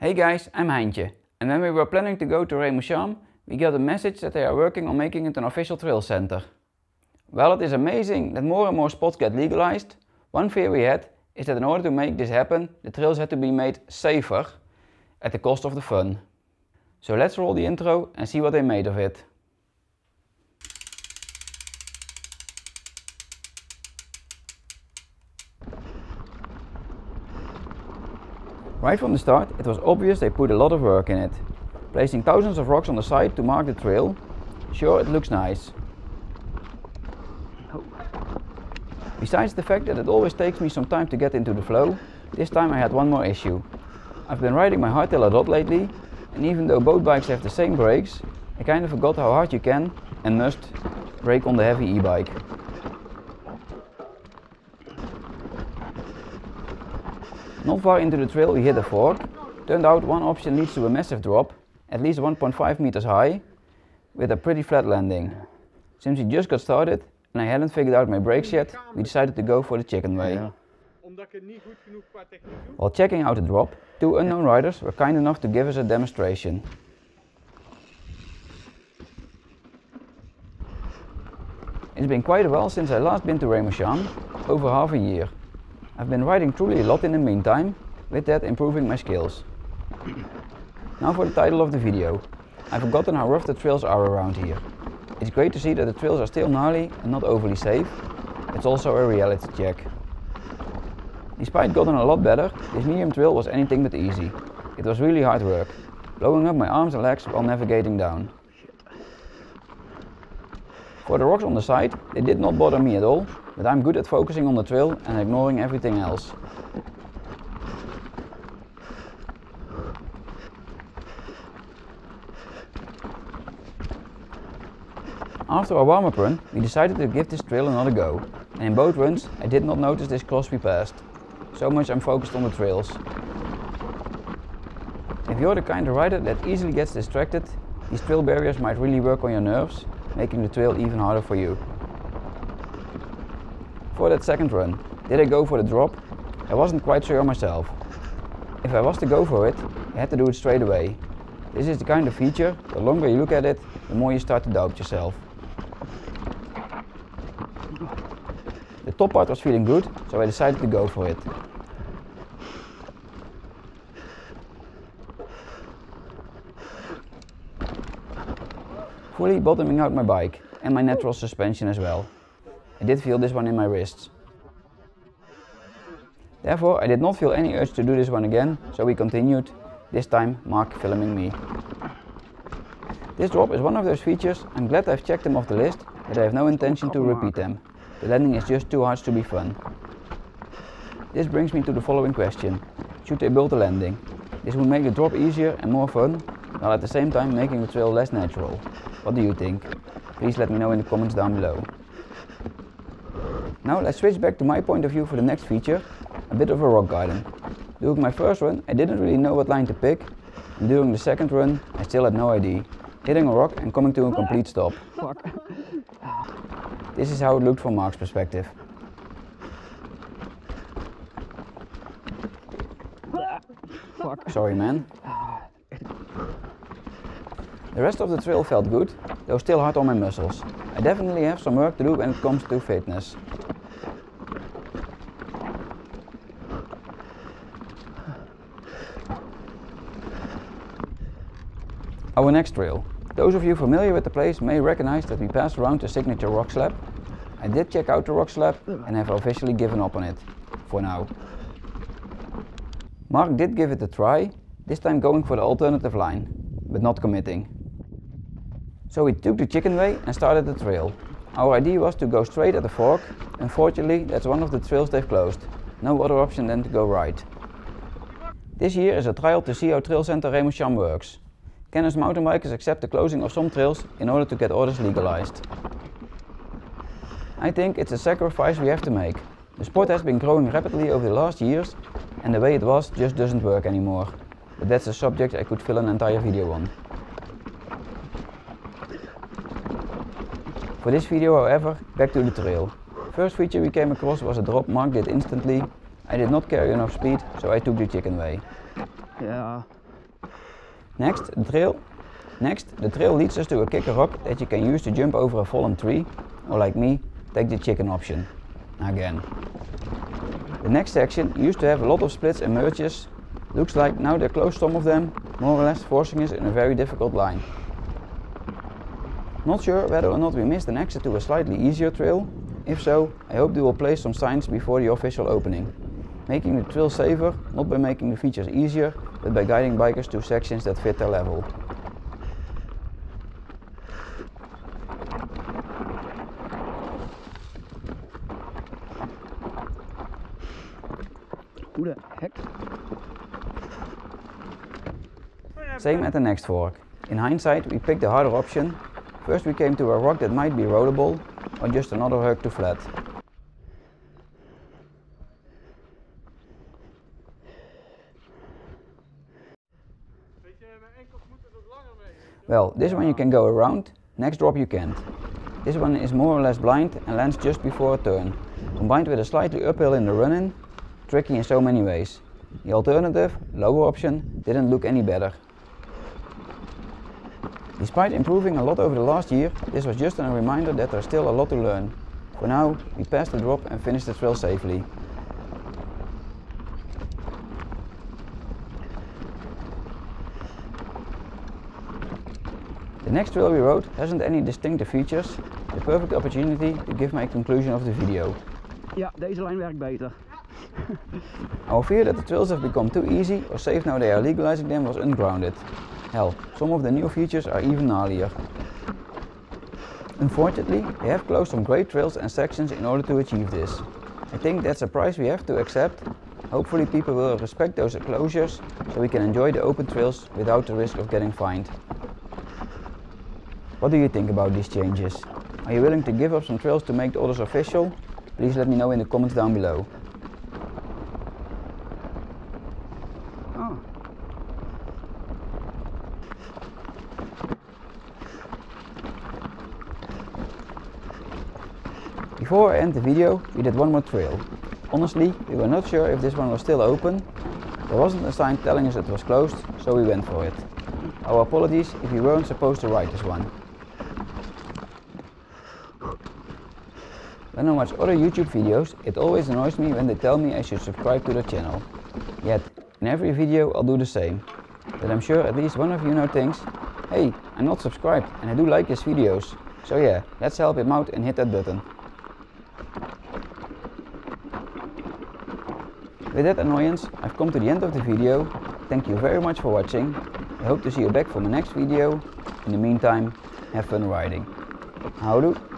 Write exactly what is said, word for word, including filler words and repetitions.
Hey guys, I'm Heintje, and when we were planning to go to Remoucham, we got a message that they are working on making it an official trail center. While it is amazing that more and more spots get legalized, one fear we had is that in order to make this happen, the trails had to be made safer at the cost of the fun. So let's roll the intro and see what they made of it. Right from the start, it was obvious they put a lot of work in it, placing thousands of rocks on the side to mark the trail. Sure, it looks nice. Besides the fact that it always takes me some time to get into the flow, this time I had one more issue. I've been riding my hardtail a lot lately, and even though both bikes have the same brakes, I kind of forgot how hard you can and must brake on the heavy e-bike. Not far into the trail we hit a fork. Turned out one option leads to a massive drop, at least one point five meters high, with a pretty flat landing. Since we just got started and I hadn't figured out my brakes yet, we decided to go for the chicken way. While checking out the drop, two unknown riders were kind enough to give us a demonstration. It's been quite a while since I last been to Remoucham, over half a year. I've been riding truly a lot in the meantime, with that improving my skills. Now for the title of the video. I've forgotten how rough the trails are around here. It's great to see that the trails are still gnarly and not overly safe. It's also a reality check. Despite getting a lot better, this medium trail was anything but easy. It was really hard work, blowing up my arms and legs while navigating down. For the rocks on the side, they did not bother me at all, but I'm good at focusing on the trail and ignoring everything else. After our warm-up run, we decided to give this trail another go, and in both runs I did not notice this cross we passed. So much I'm focused on the trails. If you're the kind of rider that easily gets distracted, these trail barriers might really work on your nerves, making the trail even harder for you. For that second run, did I go for the drop? I wasn't quite sure myself. If I was to go for it, I had to do it straight away. This is the kind of feature, the longer you look at it, the more you start to doubt yourself. The top part was feeling good, so I decided to go for it. Fully bottoming out my bike and my natural suspension as well. I did feel this one in my wrists. Therefore I did not feel any urge to do this one again, so we continued, this time Mark filming me. This drop is one of those features. I'm glad I've checked them off the list, but I have no intention to repeat them. The landing is just too hard to be fun. This brings me to the following question. Should they build a landing? This would make the drop easier and more fun, while at the same time making the trail less natural. What do you think? Please let me know in the comments down below. Now let's switch back to my point of view for the next feature, a bit of a rock garden. During my first run I didn't really know what line to pick, and during the second run I still had no idea, hitting a rock and coming to a complete stop. This is how it looked from Mark's perspective. Sorry man. The rest of the trail felt good, though still hard on my muscles. I definitely have some work to do when it comes to fitness. Our next trail. Those of you familiar with the place may recognize that we passed around the signature rock slab. I did check out the rock slab and have officially given up on it, for now. Mark did give it a try, this time going for the alternative line, but not committing. So we took the chicken way and started the trail. Our idea was to go straight at the fork. Unfortunately, that's one of the trails they've closed. No other option than to go right. This year is a trial to see how Trail Center Remoucham works. Can us mountain bikers accept the closing of some trails in order to get others legalized? I think it's a sacrifice we have to make. The sport has been growing rapidly over the last years, and the way it was just doesn't work anymore. But that's a subject I could fill an entire video on. For this video, however, back to the trail. First feature we came across was a drop Mark did instantly. I did not carry enough speed, so I took the chicken way. Ja, Next, the trail. Next, the trail leads us to a kicker rock that you can use to jump over a fallen tree, or like me, take the chicken option. Again. The next section used to have a lot of splits and merges. Looks like now they closed some of them, more or less forcing us in a very difficult line. Not sure whether or not we missed an exit to a slightly easier trail. If so, I hope they will place some signs before the official opening. Making the trail safer, not by making the features easier, but by guiding bikers to sections that fit their level. Who the heck? Same at the next fork. In hindsight, we picked the harder option. First we came to a rock that might be rollable, or just another hug to flat. Well, this one you can go around, next drop you can't. This one is more or less blind and lands just before a turn, combined with a slightly uphill in the run-in, tricky in so many ways. The alternative, lower option, didn't look any better. Despite improving a lot over the last year, this was just a reminder that there's still a lot to learn. For now, we passed the drop and finished the trail safely. The next trail we rode hasn't any distinctive features, the perfect opportunity to give my conclusion of the video. Ja, deze lijn werkt beter. Our fear that the trails have become too easy or safe now they are legalizing them was ungrounded. Hell, some of the new features are even gnarlier. Unfortunately, they have closed some great trails and sections in order to achieve this. I think that's a price we have to accept. Hopefully people will respect those closures so we can enjoy the open trails without the risk of getting fined. What do you think about these changes? Are you willing to give up some trails to make the others official? Please let me know in the comments down below. Oh. Before I end the video, we did one more trail. Honestly, we were not sure if this one was still open. There wasn't a sign telling us it was closed, so we went for it. Our apologies if we weren't supposed to ride this one. When I watch other YouTube videos, it always annoys me when they tell me I should subscribe to the channel. Yet, in every video I'll do the same. But I'm sure at least one of you now thinks, hey, I'm not subscribed and I do like his videos. So yeah, let's help him out and hit that button. With that annoyance, I've come to the end of the video. Thank you very much for watching. I hope to see you back for my next video. In the meantime, have fun riding. Houdoe.